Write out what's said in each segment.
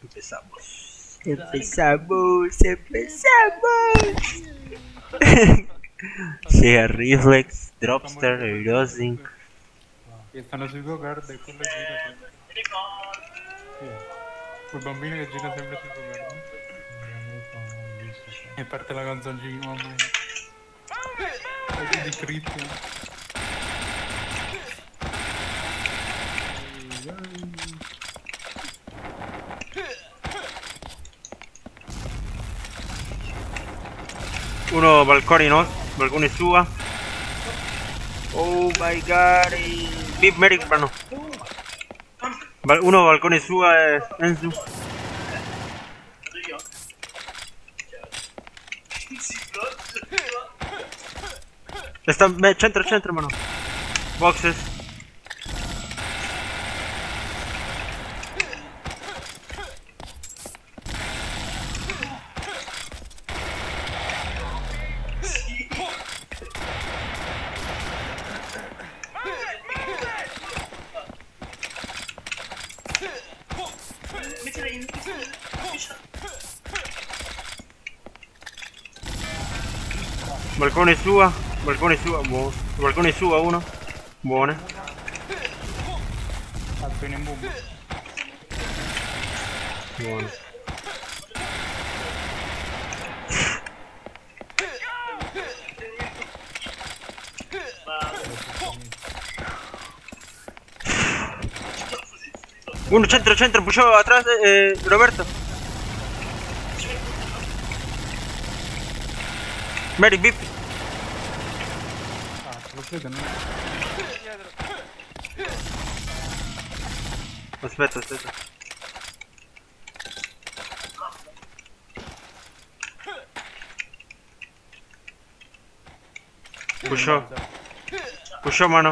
Empezamos. Sea Reflex, Dropster, Erosing. Stanno sui go-kart e quello gira sempre. Quel bambino che gira sempre sui go-kart. E parte la canzoncina, mamma mia. E di Christian. Uno balcone balcone sua. Oh my god. Bip Merrick, no. Uno balcone sua e Enzu. Sta centro mano. Boxes. Balcone sua, buono. Balcone sua uno. Buone. Appena in bomba. Buono. Uno centro, pushó atrás, Roberto. Mary, Bip. Lo vedo, no? Aspetta. Pushó mano.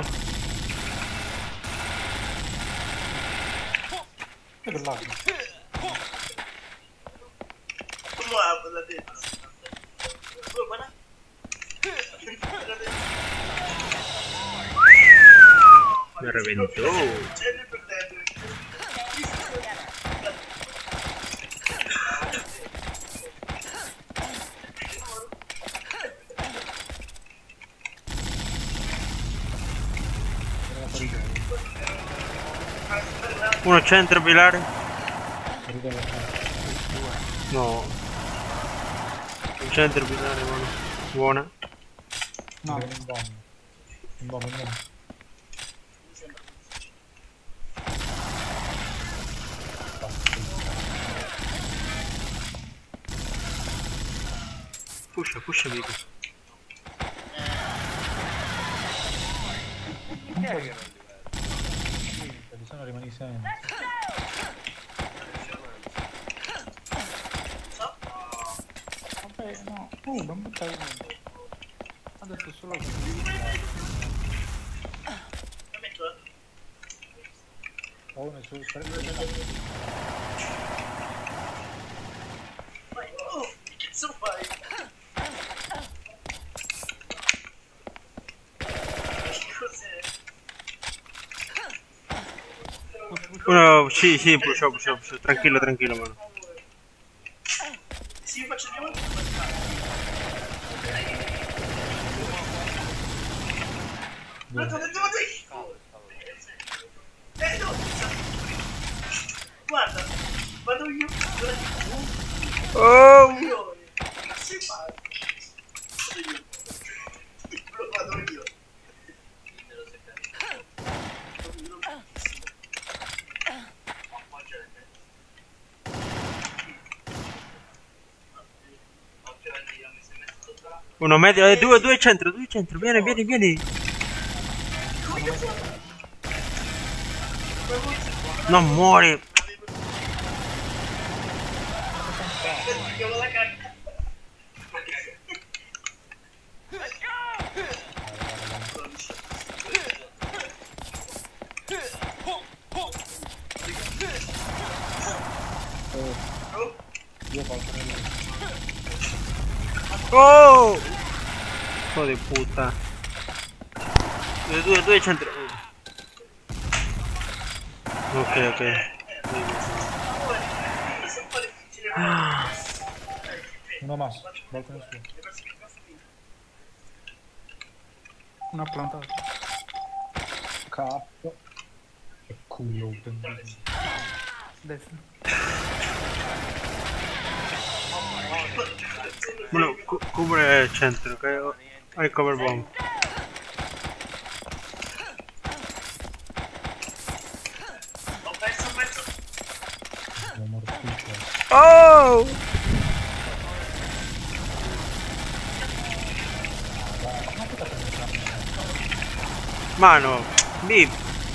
Che lago. Me reventó. Uno centro, Pilare. No. Un centro, Pilare, buono. Buona. No, un bomb. Pusha, amico. Ci sono rimani sempre. vabbè, no. Non buttare niente. Ha detto solo che... Oh, nel suo Uno, sì, pushò. Tranquillo, mano. Sì, faccio di guarda, vado io. Oh! Si fa. Lo vado io. Uno medio, due centro, vieni. Non muori. Oh! Hijo de puta. Due centro. Ok. Uno más, balcone suo. Una plantata. Cazzo. Che culo, bellissimo. Destra. Bueno, cubre il centro, ok? Hai cover bomb. Ho perso. Sono mortito. Oh! Mano, lì.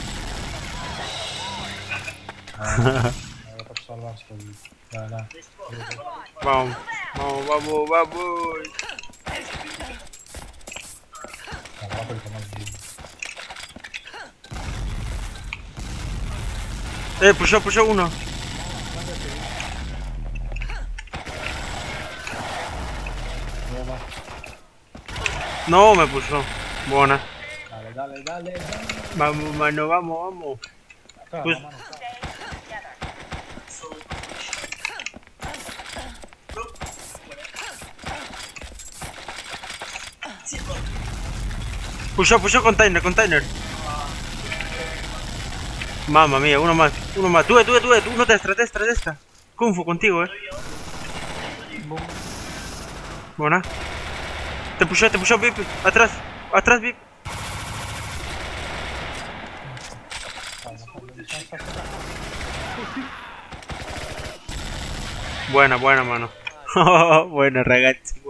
Lo faccio salvare sto video. Dai. Vamos, vamos. Guarda per come il Pushò uno. nuova. No, me pushò. Buona. Dale. Vamos, mano, vamos. Calma, Pues- mano, calma. Pushò container. Mamma mia, uno más. Due, uno destra. Kung Fu contigo, Boom. Buona. Te pushó, Vip. Atrás, Vip. Buena, mano. Buena, ragazzi.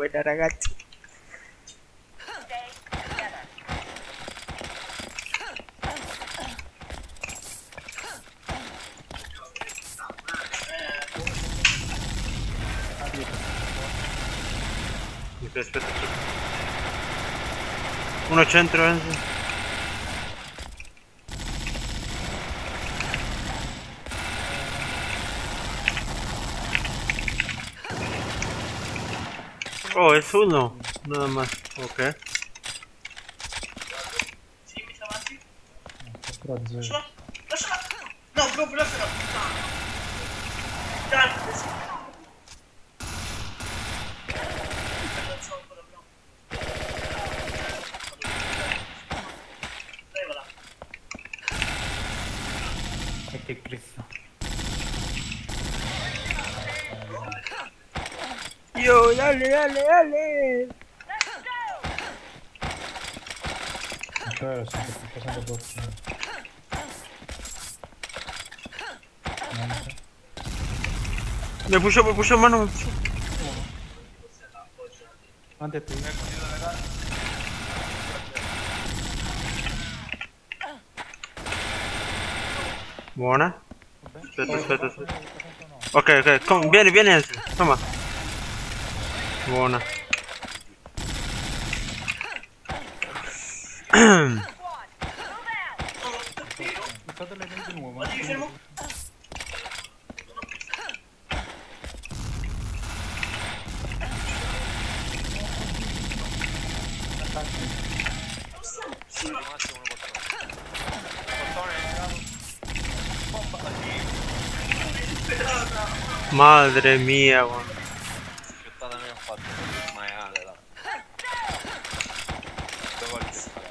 Aspetta. Uno centro, Enzo. Oh, es uno. Nada más. Ok. Sì, mi siamo avanti. Però zero. Lasciala. No, proprio lasciala. Dai, sì. Non so ancora, no. Levala. E che Cristo. Yo, dale. Cioè, sempre passando doppio. Niente. Me pushó, mano. Avanti a te. Buona. Vabbè. Aspetta. Ok. Vieni, Enzo. Toma. Buona. Usate le lenti nuove. Ma devi fermo? Madre mia, guarda. Sputtata mi ha fatto maiale là. 2 volte sparato.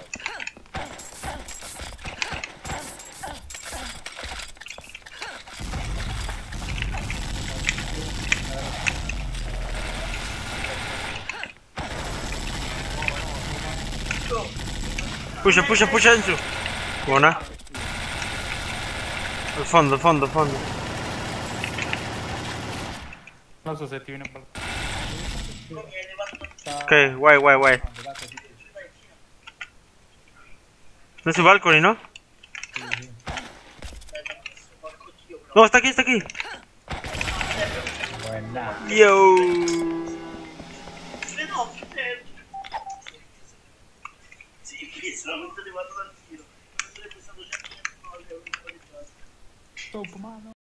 Pusha Enzo. Buona. Al fondo. Non so se ti viene a balcone. Ok, guay. No su balconi, ¿no? No, está aquí. Buena. Yo. Sì, solamente arrivato dal tiro. Sarebbe stato 100 euro. Stop, mano.